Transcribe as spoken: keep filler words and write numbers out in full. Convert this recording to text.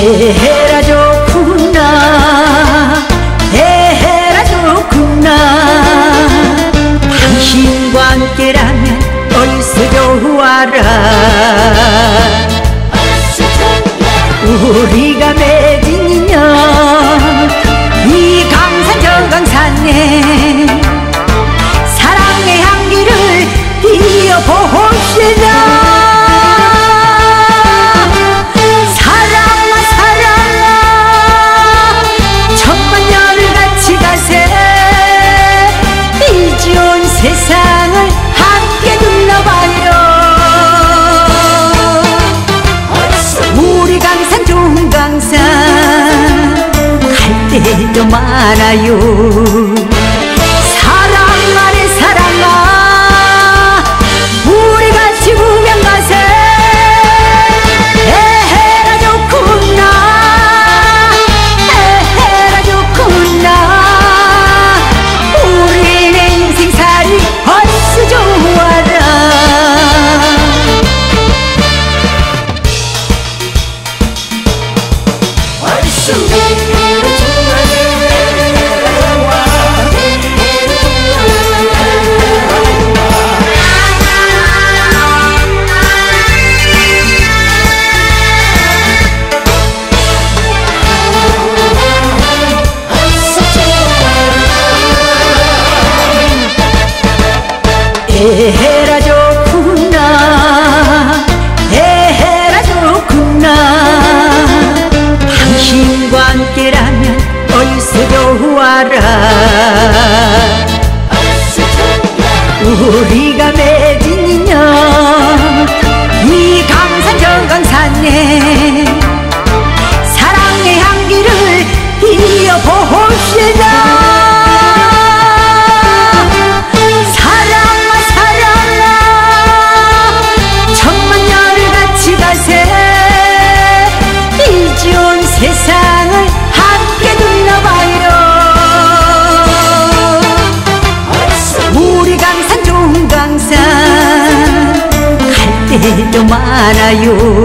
에헤라 좋구나 에헤라 좋구나 당신과 함께라면 얼쑤 좋아라 우리가 맺은 인연 이 강산 저 강산에 사랑의 향기를 이어봅시다 세상을 함께 둘러봐요 우리 강산 좋은 강산 갈 때도 많아요 사랑 안에 사랑아 우리 같이 구경 가세 에헤라 좋구나 에헤라 좋구나 얼쑤 좋아라 에헤라 좋구나 에헤라 좋구나 당신과 함께라면 얼쑤 좋아라 우리가 맺은 인연 이 강산 저 강산에 사랑의 향기를 이어봅시다 세상을 함께 둘러봐요 우리 강산 좋은 강산 갈 때도 많아요